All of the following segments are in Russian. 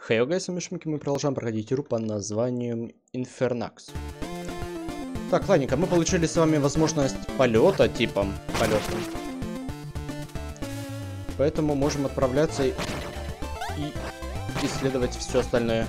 Хей, гайс, мы продолжаем проходить игру под названием Infernax. Так, ладненько, мы получили с вами возможность полета, типом полета. Поэтому можем отправляться и исследовать все остальное.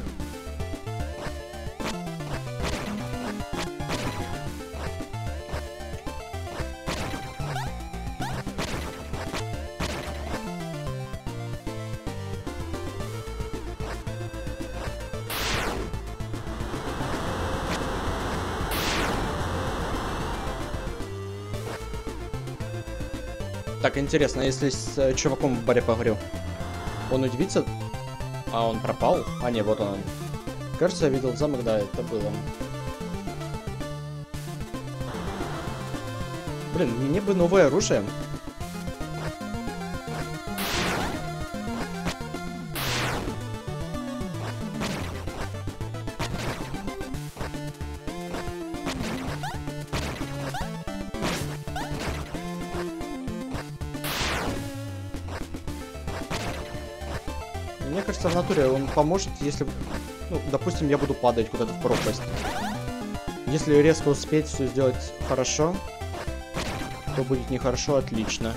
Так, интересно, если с чуваком в баре поговорю, он удивится? А он пропал? А не, вот он. Кажется, я видел замок, да, это было. Блин, мне бы новое оружие. Мне кажется, в натуре он поможет, если, ну, допустим, я буду падать куда-то в пропасть. Если резко успеть все сделать хорошо, то будет нехорошо, отлично.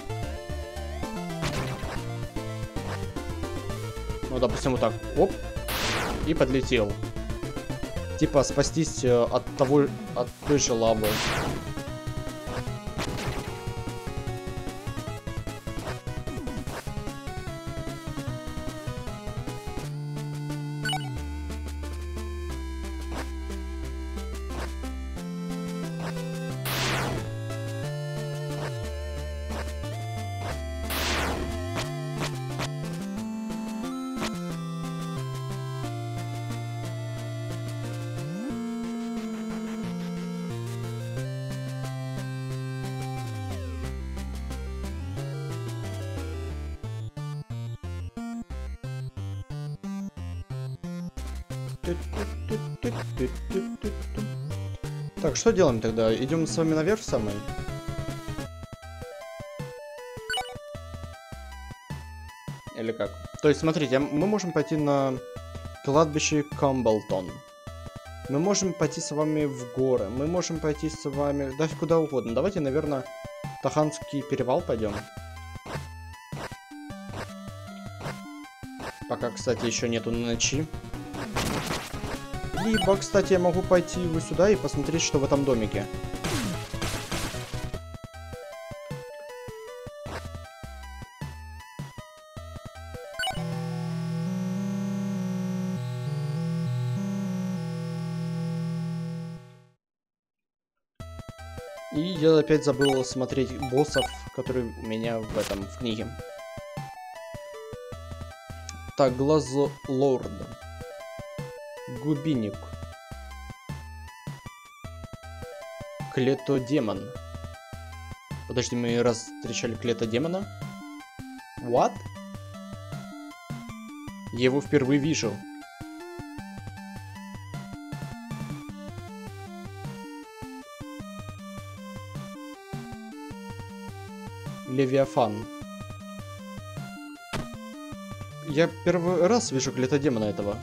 Ну, допустим, вот так, оп, и подлетел. Типа спастись от той же лавы. Так, что делаем тогда? Идем с вами наверх самый? Или как? То есть, смотрите, мы можем пойти на кладбище Камблтон. Мы можем пойти с вами в горы. Мы можем пойти с вами... Да, куда угодно. Давайте, наверное, Таханский перевал пойдем. Пока, кстати, еще нету ночи. Либо, кстати, я могу пойти вот сюда и посмотреть, что в этом домике. И я опять забыл смотреть боссов, которые у меня в книге. Так, Глазолорд. Губиник. Клетодемон. Подожди, мы раз встречали Клетодемона? What? Я его впервые вижу. Левиафан. Я первый раз вижу Клетодемона этого.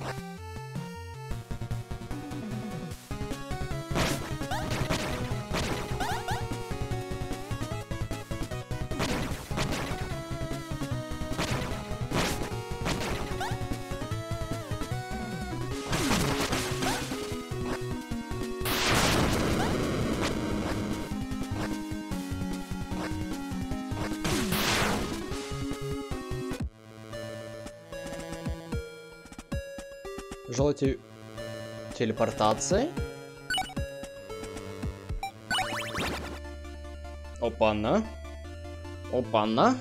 Желаете телепортации? Опа-на. Опа-на.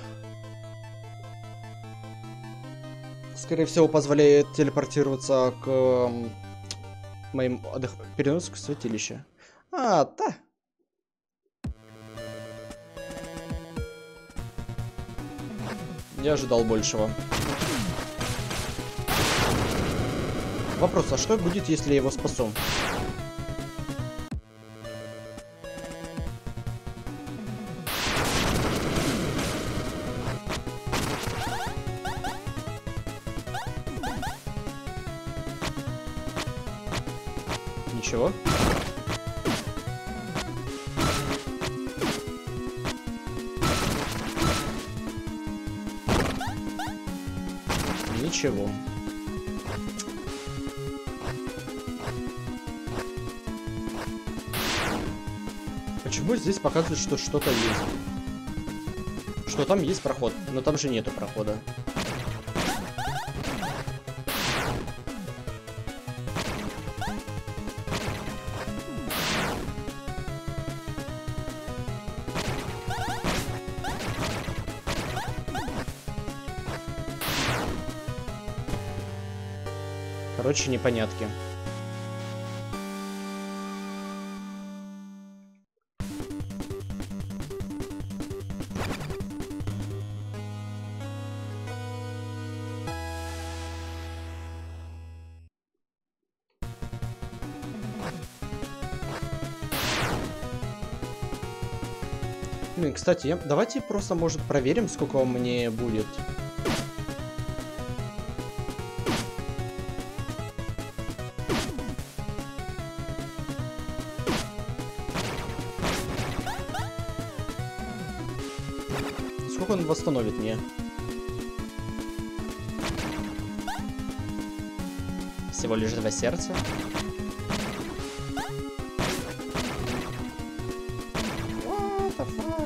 Скорее всего, позволяет телепортироваться к моим переносу к святилищу. А, да. Я ожидал большего. Вопрос, а что будет, если я его спасу? Чего? Ничего. Почему здесь показывают, что что-то есть? Что там есть проход, но там же нету прохода. Короче, непонятки. Блин, кстати, давайте просто, может, проверим, сколько он мне будет. Сколько он восстановит мне? Всего лишь 2 сердца. What the fuck?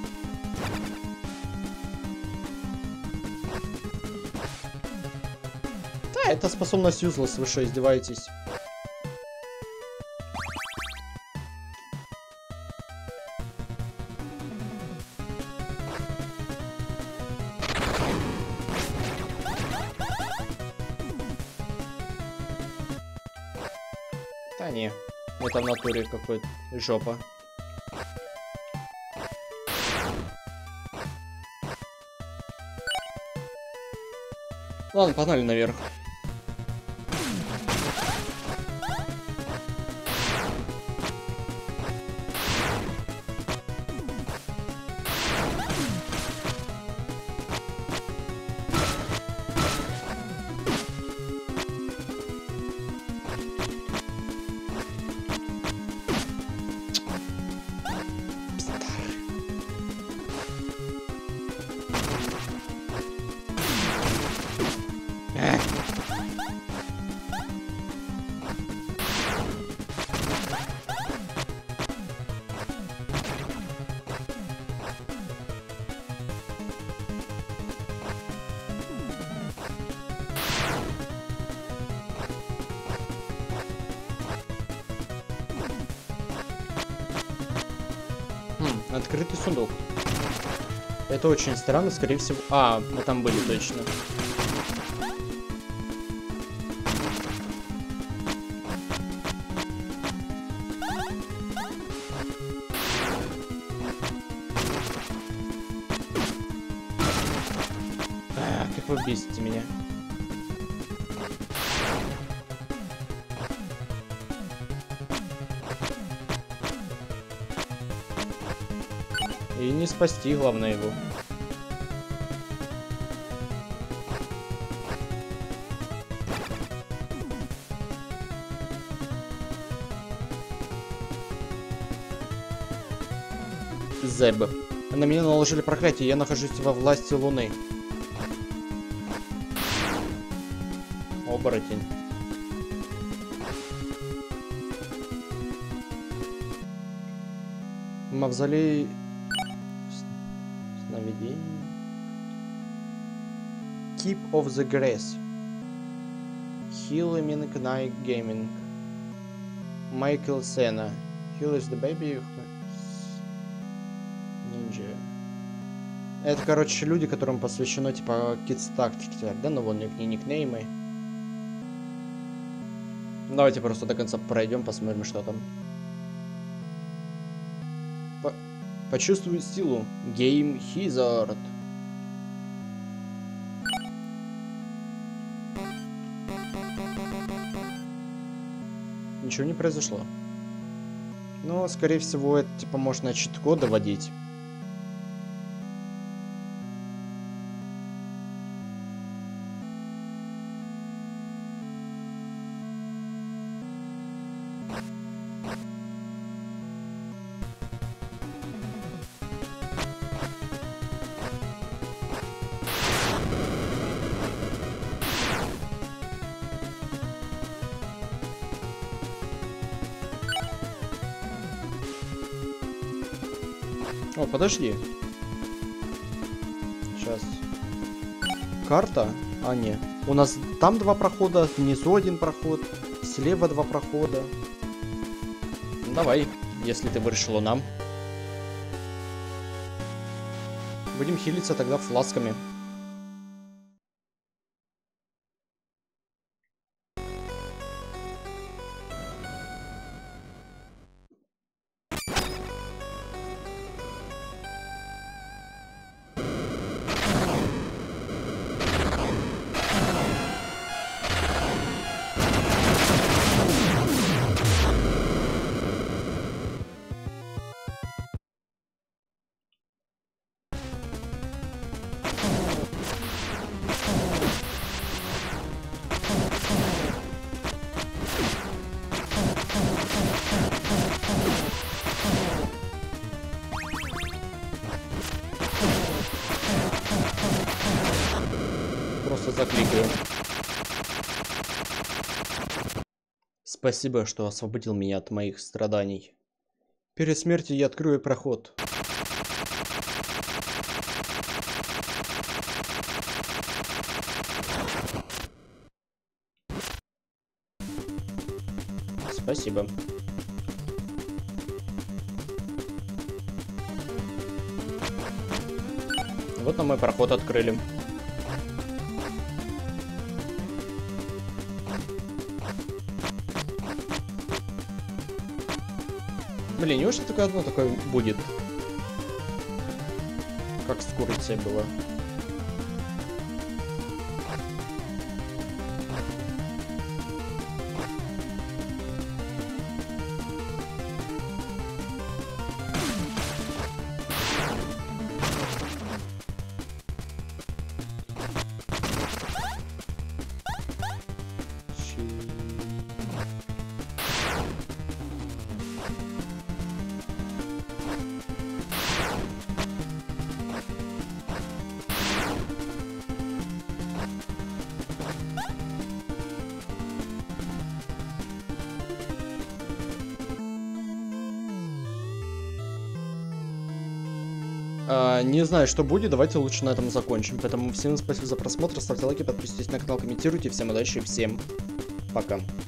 Да, это способность useless, вы что, издеваетесь? Да не, это в натуре какой-то жопа. Ладно, погнали наверх. Открытый сундук. Это очень странно, скорее всего. А, мы там были точно. Как вы бесите меня. И не спасти, главное, его. Зеб. На меня наложили проклятие, я нахожусь во власти Луны. Оборотень. Мавзолей... Сновидение. Keep of the Grass. Healing Night Gaming. Майкл Сена. Heal is the baby. Ninja. Это, короче, люди, которым посвящено, типа, Kids Tactics, да? Ну, вон их никнеймы. Давайте просто до конца пройдем, посмотрим, что там. Почувствуй силу. Game Hazard. Ничего не произошло. Но, скорее всего, это, типа, можно чит-код доводить. О, подожди. Сейчас. Карта? А, не. У нас там 2 прохода, внизу 1 проход, слева 2 прохода. Ну, давай, если ты вырішила нам. Будем хилиться тогда фласками. Просто закликаю. Спасибо, что освободил меня от моих страданий. Перед смертью я открою проход. Спасибо. Вот нам мы проход открыли. Блин, неужели только одно такое будет? Как с курицей было. Не знаю, что будет, давайте лучше на этом закончим. Поэтому всем спасибо за просмотр, ставьте лайки, подписывайтесь на канал, комментируйте. Всем удачи, всем пока.